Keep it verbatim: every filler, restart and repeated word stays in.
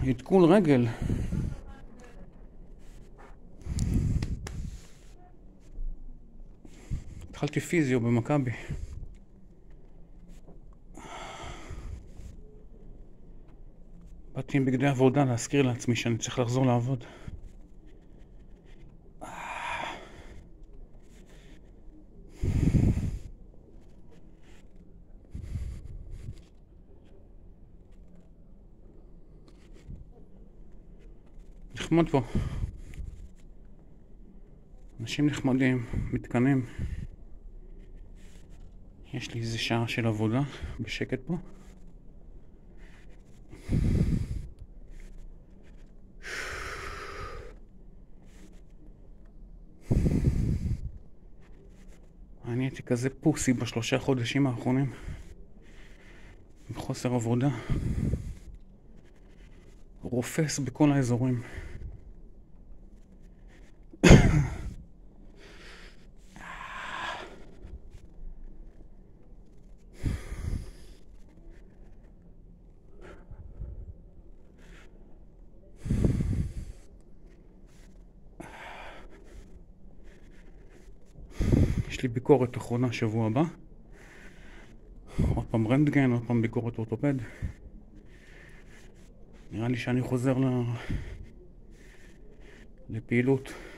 עדכון רגל. התחלתי פיזיו במכבי. באתי עם בגדי עבודה להזכיר לעצמי שאני צריך לחזור לעבוד. נחמד פה. אנשים נחמדים, מתקנים. יש לי איזה שעה של עבודה בשקט פה. אני הייתי כזה פוסי בשלושה חודשים האחרונים. עם חוסר עבודה. רופס בכל האזורים. יש לי ביקורת אחרונה שבוע הבא. עוד פעם רנטגן, עוד פעם ביקורת אורתופד. נראה לי שאני חוזר ל... לפעילות.